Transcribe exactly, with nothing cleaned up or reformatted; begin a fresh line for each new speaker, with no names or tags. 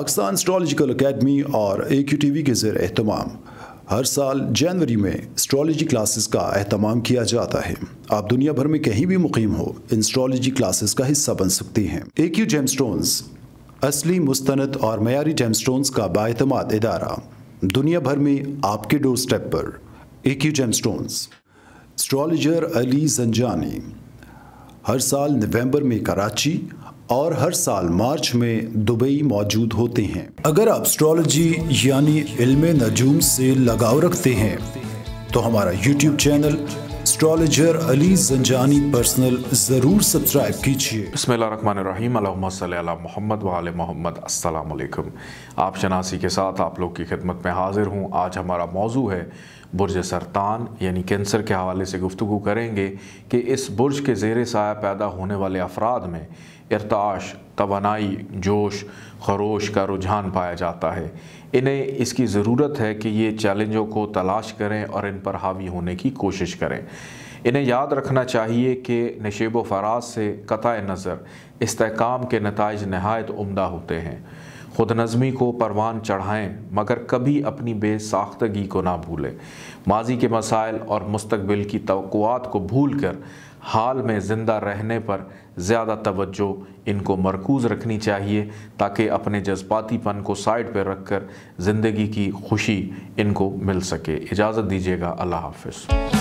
Pakistan astrological academy और ए Q T V के ज़ेर एहतमाम हर साल जनवरी में एस्ट्रोलॉजी क्लासेस का एहतमाम किया जाता है। आप दुनिया भर में कहीं भी मुकीम हो, इन एस्ट्रोलॉजी क्लासेस का हिस्सा बन सकते हैं। ए क्यू जेमस्टोन्स असली, मुस्तनद और मयारी जेमस्टोन्स का बाएतमाद इदारा, दुनिया भर में आपके डोर स्टेप पर। A Q gemstones. Astrologer Ali Zanjani हर साल नवंबर में कराची और हर साल मार्च में दुबई मौजूद होते हैं। अगर आप एस्ट्रोलॉजी यानी इल्मे नजूम से लगाव रखते हैं तो हमारा YouTube channel astrologer Ali Zanjani personal ज़रूर सब्सक्राइब कीजिए।
बिस्मिल्लाहिर्रहमानिर्रहीम, अल्लाहुम्मा सल्ली अला मुहम्मद व आले मोहम्मद। अस्सलाम वालेकुम। आप शनासी के साथ आप लोग की खिदमत में हाजिर हूँ। आज हमारा मौजू है बुर्ज सरतान यानी कैंसर के हवाले से गुफ्तगू करेंगे कि इस बुर्ज के ज़ेर साया पैदा होने वाले अफराद में इर्ताश, तवानाई, जोश, खरोश का रुझान पाया जाता है। इन्हें इसकी ज़रूरत है कि ये चैलेंजों को तलाश करें और इन पर हावी होने की कोशिश करें। इन्हें याद रखना चाहिए कि नशेब व फराज से कतई नज़र इस्तेहकाम के नताइज नहायत उम्दा होते हैं। खुद नज़मी को परवान चढ़ाएँ मगर कभी अपनी बेसाख्तगी को ना भूलें। माजी के मसाइल और मुस्तकबिल की तवक्कुआत को भूल कर हाल में ज़िंदा रहने पर ज़्यादा तवज्जो इनको मरकूज़ रखनी चाहिए ताकि अपने जज्बातीपन को साइड पर रख कर ज़िंदगी की खुशी इनको मिल सके। इजाज़त दीजिएगा। अल्लाह हाफ़िज़।